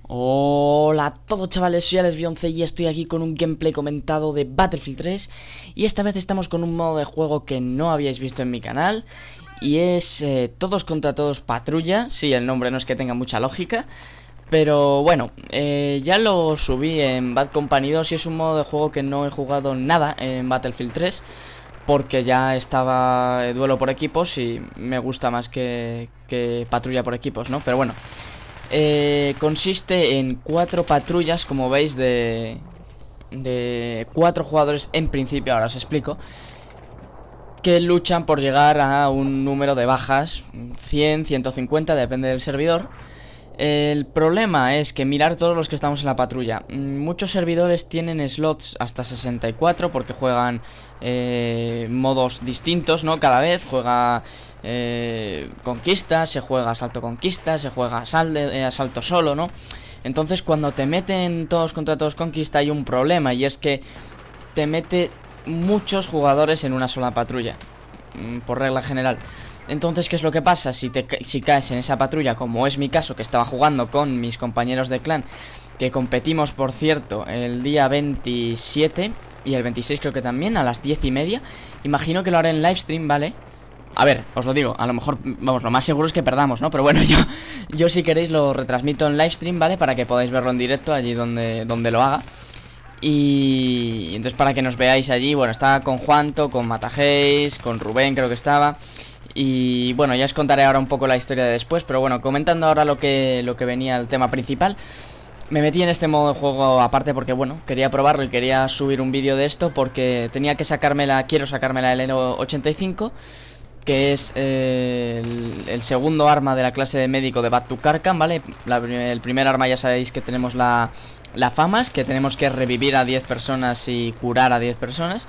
Hola a todos chavales, soy Alex y estoy aquí con un gameplay comentado de Battlefield 3. Y esta vez estamos con un modo de juego que no habíais visto en mi canal. Y es todos contra todos patrulla. Sí, el nombre no es que tenga mucha lógica, pero bueno, ya lo subí en Bad Company 2 y es un modo de juego que no he jugado nada en Battlefield 3, porque ya estaba duelo por equipos y me gusta más que patrulla por equipos, ¿no? Pero bueno, consiste en 4 patrullas, como veis, de 4 jugadores en principio, ahora os explico, que luchan por llegar a un número de bajas, 100, 150, depende del servidor. El problema es que mirar todos los que estamos en la patrulla. Muchos servidores tienen slots hasta 64 porque juegan modos distintos, ¿no? Cada vez juega conquista, se juega asalto conquista, se juega asalto solo, ¿no? Entonces cuando te meten todos contra todos conquista hay un problema, y es que te mete muchos jugadores en una sola patrulla, por regla general. Entonces, ¿qué es lo que pasa? Si caes en esa patrulla, como es mi caso, que estaba jugando con mis compañeros de clan, que competimos, por cierto, el día 27 y el 26 creo que también, a las 10:30. Imagino que lo haré en livestream, ¿vale? A ver, os lo digo, a lo mejor, vamos, lo más seguro es que perdamos, ¿no? Pero bueno, yo si queréis lo retransmito en livestream, ¿vale? Para que podáis verlo en directo allí donde lo haga. Y entonces, para que nos veáis allí, bueno, estaba con Juanto, con Matageis, con Rubén creo que estaba. Y bueno, ya os contaré ahora un poco la historia de después. Pero bueno, comentando ahora lo que venía el tema principal. Me metí en este modo de juego aparte porque, bueno, quería probarlo y quería subir un vídeo de esto, porque tenía que quiero sacármela el Elo 85, que es el segundo arma de la clase de médico de Bad to Karkan, ¿vale? El primer arma, ya sabéis que tenemos la FAMAS, que tenemos que revivir a 10 personas y curar a 10 personas.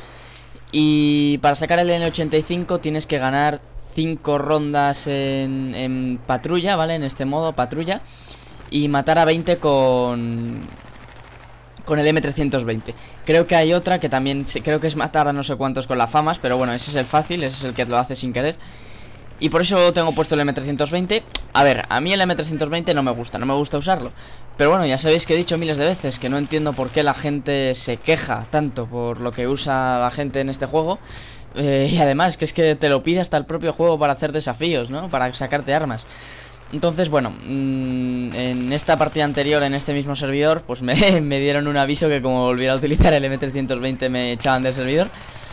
Y para sacar el N85 tienes que ganar 5 rondas en patrulla, ¿vale? En este modo, patrulla. Y matar a 20 con el M320. Creo que hay otra que también, creo que es matar a no sé cuántos con la FAMAS, pero bueno, ese es el fácil, ese es el que lo hace sin querer. Y por eso tengo puesto el M320. A ver, a mí el M320 no me gusta usarlo. Pero bueno, ya sabéis que he dicho miles de veces que no entiendo por qué la gente se queja tanto por lo que usa la gente en este juego. Y además, que es que te lo pide hasta el propio juego para hacer desafíos, ¿no? Para sacarte armas. Entonces, bueno, en esta partida anterior, en este mismo servidor, pues me dieron un aviso que como volviera a utilizar el M320 me echaban del servidor.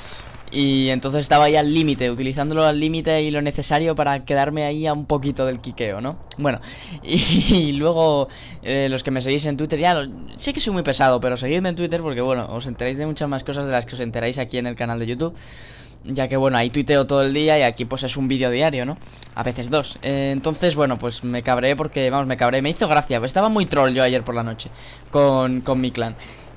Y entonces estaba ahí al límite, utilizándolo al límite y lo necesario para quedarme ahí a un poquito del quiqueo, ¿no? Bueno, y luego los que me seguís en Twitter, sé que soy muy pesado, pero seguidme en Twitter porque, bueno, os enteráis de muchas más cosas de las que os enteráis aquí en el canal de YouTube. Ya que, bueno, ahí tuiteo todo el día y aquí pues es un vídeo diario, ¿no? A veces 2. Entonces, bueno, pues me cabré porque, vamos, me hizo gracia. Estaba muy troll yo ayer por la noche con mi clan.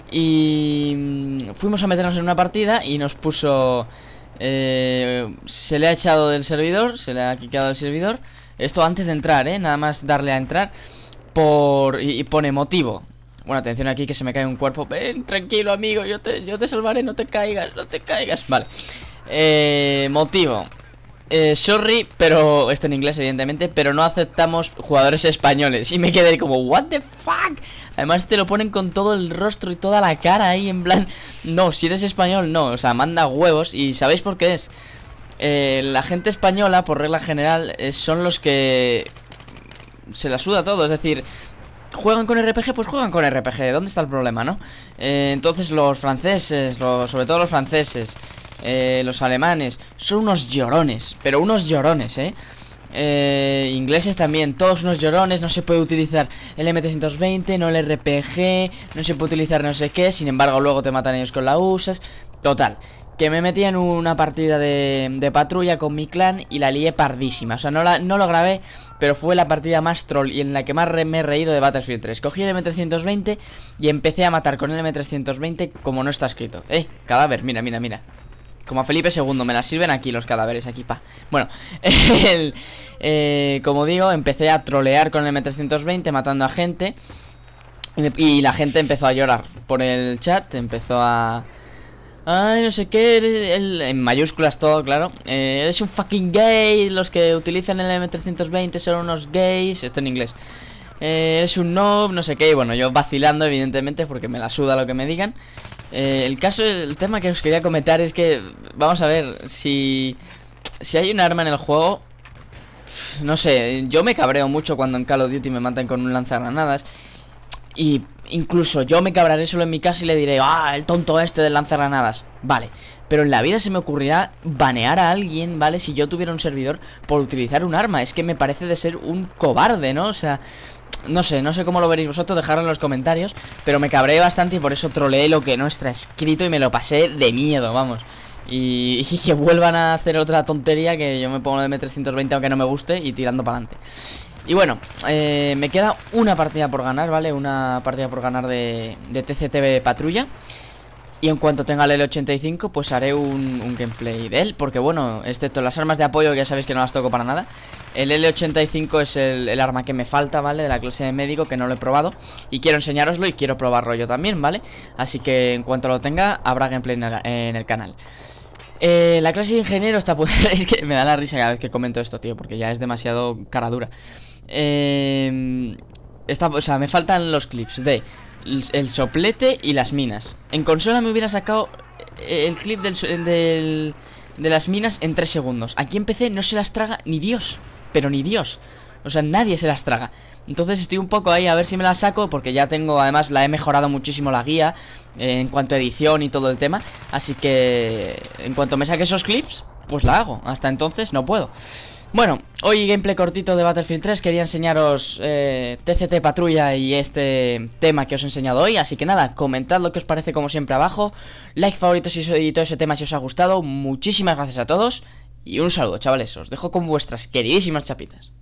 Y fuimos a meternos en una partida y nos puso... se le ha echado del servidor, se le ha quitado del servidor. Esto antes de entrar, nada más darle a entrar. Y pone motivo. Bueno, atención aquí que se me cae un cuerpo. Ven, tranquilo amigo, yo te salvaré, no te caigas, no te caigas. Vale. Motivo. Sorry, pero esto en inglés evidentemente, pero no aceptamos jugadores españoles. Y me quedé como, what the fuck. Además te lo ponen con todo el rostro y toda la cara ahí en plan, no, si eres español no, o sea, manda huevos. Y ¿sabéis por qué es? La gente española, por regla general, son los que se la suda todo, es decir, ¿juegan con RPG? Pues juegan con RPG, ¿dónde está el problema, no? Entonces los franceses, sobre todo los franceses, los alemanes, son unos llorones, pero unos llorones, ingleses también, todos unos llorones. No se puede utilizar el M320, no el RPG, no se puede utilizar no sé qué. Sin embargo luego te matan ellos con la USAS. Total, que me metí en una partida de patrulla con mi clan y la lié pardísima. O sea, no lo grabé, pero fue la partida más troll y en la que más me he reído de Battlefield 3. Cogí el M320 y empecé a matar con el M320 como no está escrito. Cadáver, mira, mira, mira. Como a Felipe II, me la sirven aquí los cadáveres, aquí, pa. Bueno, como digo, empecé a trolear con el M320 matando a gente. Y la gente empezó a llorar por el chat, empezó a... Ay, no sé qué, en mayúsculas todo, claro. Eres un fucking gay, los que utilizan el M320 son unos gays. Esto en inglés. eres un noob, no sé qué. Y bueno, yo vacilando, evidentemente, porque me la suda lo que me digan. El tema que os quería comentar es que, vamos a ver, si hay un arma en el juego, no sé, yo me cabreo mucho cuando en Call of Duty me matan con un lanzagranadas. Y incluso yo me cabraré solo en mi casa y le diré, ah, el tonto este del lanzagranadas. Vale, pero en la vida se me ocurrirá banear a alguien, ¿vale? Si yo tuviera un servidor por utilizar un arma. Es que me parece de ser un cobarde, ¿no? O sea, no sé cómo lo veréis vosotros, dejadlo en los comentarios. Pero me cabreé bastante y por eso troleé lo que no está escrito y me lo pasé de miedo, vamos. Y que vuelvan a hacer otra tontería, que yo me pongo de M320 aunque no me guste y tirando para adelante. Y bueno, me queda una partida por ganar, ¿vale? Una partida por ganar de TCT Patrulla. Y en cuanto tenga el L85, pues haré un gameplay de él. Porque bueno, excepto las armas de apoyo, que ya sabéis que no las toco para nada, el L85 es el arma que me falta, ¿vale? De la clase de médico, que no lo he probado. Y quiero enseñároslo y quiero probarlo yo también, ¿vale? Así que en cuanto lo tenga, habrá gameplay en el canal. La clase de ingeniero está... Es que me da la risa cada vez que comento esto, tío, porque ya es demasiado cara dura. O sea, me faltan los clips de el soplete y las minas. En consola me hubiera sacado el clip de las minas en 3 segundos. Aquí en PC no se las traga ni Dios, pero ni Dios. O sea, nadie se las traga. Entonces estoy un poco ahí a ver si me las saco, porque ya tengo, además la he mejorado muchísimo la guía en cuanto a edición y todo el tema. Así que en cuanto me saque esos clips, pues la hago. Hasta entonces no puedo. Bueno, hoy gameplay cortito de Battlefield 3. Quería enseñaros TCT Patrulla y este tema que os he enseñado hoy. Así que nada, comentad lo que os parece como siempre abajo. Like, favoritos y todo ese tema si os ha gustado. Muchísimas gracias a todos y un saludo, chavales. Os dejo con vuestras queridísimas chapitas.